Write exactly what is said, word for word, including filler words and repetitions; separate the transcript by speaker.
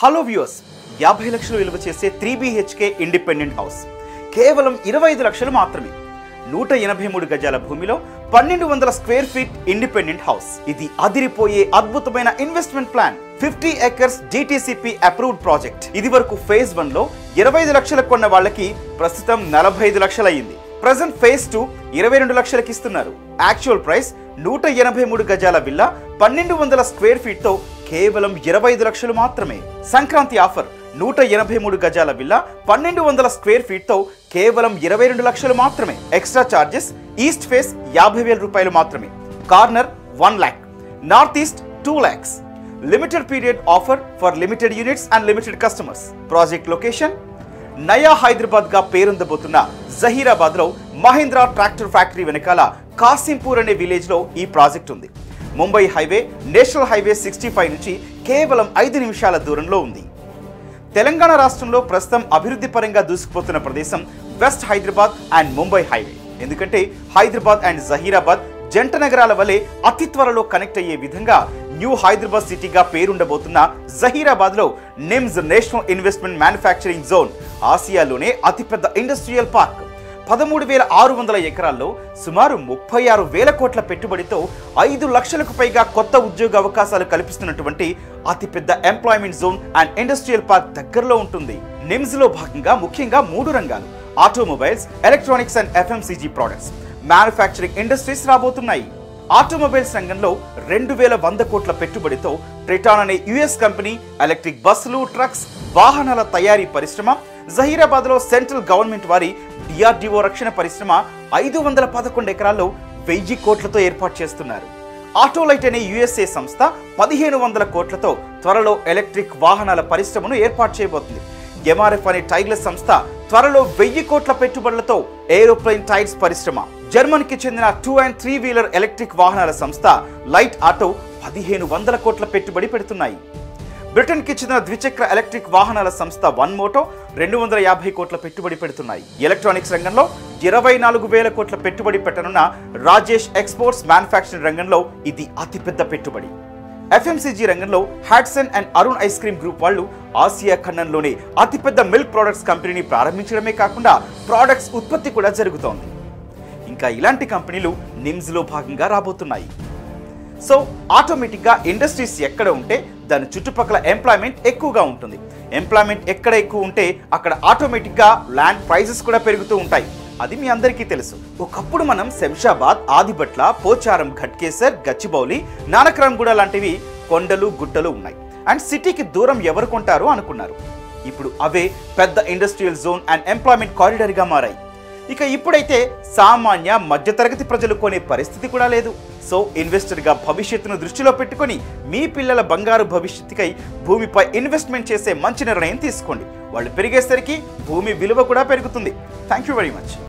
Speaker 1: Hello viewers, యాభై లక్షలు విలువ చేసే త్రీ బీహెచ్కే ఇండిపెండెంట్ హౌస్ కేవలం ఇరవై ఐదు లక్షలు మాత్రమే. నూట ఎనభై మూడు గజాల భూమిలో పన్నెండు వందల స్క్వేర్ ఫీట్ ఇండిపెండెంట్ హౌస్. ఇది అదిరిపోయే అద్భుతమైన investment plan. Fifty acres DTCP approved project. ఇది వరకు ఫేజ్ వన్ లో ఇరవై ఐదు లక్షలకు కొన్న వాళ్ళకి ప్రస్తుతం నలభై ఐదు లక్షలు అయ్యింది. ప్రజెంట్ ఫేజ్ టూ ఇరవై రెండు లక్షలకి ఇస్తున్నారు. యాక్చువల్ ప్రైస్ నూట ఎనభై మూడు గజాల విల్లా పన్నెండు వందల స్క్వేర్ ఫీట్ తో కేవలం ఇరవై ఐదు లక్షలు మాత్రమే. సంక్రాంతి ఆఫర్ నూట ఎనభై మూడు గజాల విల్లా పన్నెండు వందల స్క్వేర్ ఫీట్ తో కేవలం ఇరవై రెండు లక్షలు మాత్రమే. ఎక్స్ట్రా చార్జెస్ ఈస్ట్ ఫేస్ యాభై వేల రూపాయలు మాత్రమే. Corner one lakh, north east two lakhs. Limited period offer for limited units and limited customers. Project location నయా హైదరాబాద్ గా పేరొందబోతున్న జహీరాబాద్ లో మహీంద్రా ట్రాక్టర్ ఫ్యాక్టరీ వెనకాల కాసింపూర్ అనే విలేజ్ లో ఈ ప్రాజెక్ట్ ఉంది. Mumbai highway, national highway sixty five నుంచి కేవలం ఐదు నిమిషాల దూరంలో ఉంది. తెలంగాణ రాష్ట్రంలో ప్రస్తుతం అభివృద్ధి పరంగా దూసుకుపోతున్న ప్రదేశం west Hyderabad and Mumbai highway. ఎందుకంటే హైదరాబాద్ అండ్ జహీరాబాద్ జంట నగరాల వలె అతి త్వరలో కనెక్ట్ అయ్యే విధంగా న్యూ హైదరాబాద్ సిటీగా పేరుండబోతున్న జహీరాబాద్ లో NIMZ national investment manufacturing zone ఆసియాలోనే అతిపెద్ద ఇండస్ట్రియల్ పార్క్. పదమూడు వేల ఆరు వందల ఎకరాల్లో సుమారు ముప్పై ఆరు వేల కోట్ల పెట్టుబడితో ఐదు లక్షలకు పైగా కొత్త ఉద్యోగ అవకాశాలు కల్పిస్తున్నటువంటి అతిపెద్ద employment zone and industrial park దగ్గరలో ఉంటుంది. నిమ్స్ లో భాగంగా ముఖ్యంగా మూడు రంగాలు: automobiles, electronics and FMCG products, manufacturing industries రాబోతున్నాయి. ఆటోమొబైల్స్ రంగంలో రెండు వేల వంద కోట్ల పెట్టుబడితో ట్రిటాన్ అనే యుఎస్ కంపెనీ ఎలక్ట్రిక్ బస్సులు, ట్రక్స్, వాహనాల తయారీ పరిశ్రమ, జహీరాబాద్ లో సెంట్రల్ గవర్నమెంట్ వారి డిఆర్డిఓ రక్షణ పరిశ్రమ ఐదు వందల పదకొండు ఎకరాల్లో వెయ్యి కోట్లతో ఏర్పాటు చేస్తున్నారు. ఆటోలైట్ అనే యుఎస్ఏ సంస్థ పదిహేను వందల కోట్లతో త్వరలో ఎలక్ట్రిక్ వాహనాల పరిశ్రమను ఏర్పాటు చేయబోతుంది. ఎంఆర్ఎఫ్ అనే టైర్ల సంస్థ త్వరలో వెయ్యి కోట్ల పెట్టుబడులతో ఏరోప్లేన్ టైర్స్ పరిశ్రమ. జర్మన్ కి చెందిన two and three wheeler electric వాహనాల సంస్థ లైట్ ఆటో పదిహేను వందల కోట్ల పెట్టుబడి పెడుతున్నాయి. బ్రిటన్ కి చెందిన ద్విచక్ర ఎలక్ట్రిక్ వాహనాల సంస్థ వన్ మోటో రెండు వందల యాభై కోట్ల పెట్టుబడి పెడుతున్నాయి. ఎలక్ట్రానిక్స్ రంగంలో ఇరవై నాలుగు వేల కోట్ల పెట్టుబడి పెట్టనున్న రాజేష్ ఎక్స్పోర్ట్స్ మ్యానుఫ్యాక్చరింగ్ రంగంలో ఇది అతిపెద్ద పెట్టుబడి. ఎఫ్ఎంసీజీ రంగంలో Hatsun and Arun ice cream group వాళ్ళు ఆసియా ఖండంలోనే అతిపెద్ద మిల్క్ ప్రొడక్ట్స్ కంపెనీని ప్రారంభించడమే కాకుండా ప్రొడక్ట్స్ ఉత్పత్తి కూడా జరుగుతోంది. ఇంకా ఇలాంటి కంపెనీలు నిమ్స్ లో భాగంగా రాబోతున్నాయి. సో ఆటోమేటిక్గా ఇండస్ట్రీస్ ఎక్కడ ఉంటే దాని చుట్టుపక్కల ఎంప్లాయ్మెంట్ ఎక్కువగా ఉంటుంది. ఎంప్లాయ్మెంట్ ఎక్కడ ఎక్కువ ఉంటే అక్కడ ఆటోమేటిక్గా ల్యాండ్ ప్రైజెస్ కూడా పెరుగుతూ ఉంటాయి. అది మీ అందరికీ తెలుసు. ఒకప్పుడు మనం శంషాబాద్, ఆదిబట్ల, పోచారం, ఘట్కేసర్, గచ్చిబౌలి, నానక్రామ్గూడ లాంటివి కొండలు, గుట్టలు ఉన్నాయి అండ్ సిటీకి దూరం ఎవరు కొంటారు అనుకున్నారు. ఇప్పుడు అవే పెద్ద ఇండస్ట్రియల్ జోన్ అండ్ ఎంప్లాయ్మెంట్ కారిడార్గా మారాయి. ఇక ఇప్పుడైతే సామాన్య మధ్యతరగతి ప్రజలు కొనే పరిస్థితి కూడా లేదు. సో ఇన్వెస్టర్గా భవిష్యత్తును దృష్టిలో పెట్టుకొని మీ పిల్లల బంగారు భవిష్యత్తుకై భూమిపై ఇన్వెస్ట్మెంట్ చేసే మంచి నిర్ణయం తీసుకోండి. వాళ్ళు పెరిగేసరికి భూమి విలువ కూడా పెరుగుతుంది. Thank you very much.